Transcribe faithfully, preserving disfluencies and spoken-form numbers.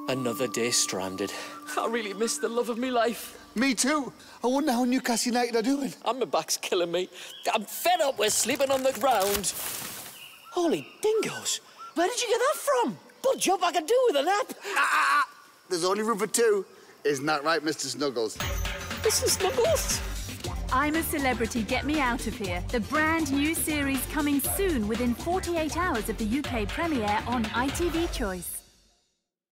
Another day stranded. I really miss the love of my life. Me too. I wonder how Newcastle United are doing. And my back's killing me. I'm fed up with sleeping on the ground. Holy dingoes. Where did you get that from? Budge up, I can do with a nap. Ah, ah, ah. There's only room for two. Isn't that right, Mister Snuggles? Mister Snuggles? I'm a Celebrity, Get Me Out of Here. The brand new series coming soon within forty-eight hours of the U K premiere on I T V Choice.